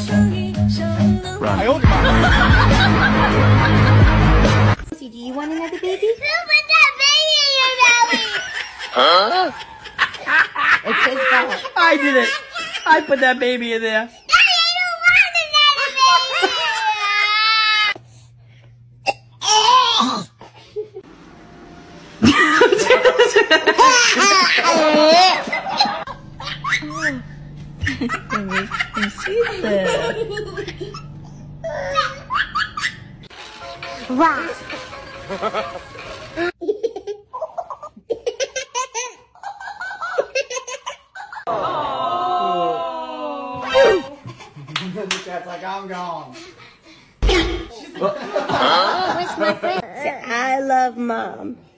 Run. Do you want another baby? Who put that baby in your belly? Huh? It's his fault. I did it. I put that baby in there. Daddy, I don't want Wow. The cat's like, I'm gone. Where's my friend? I love mom.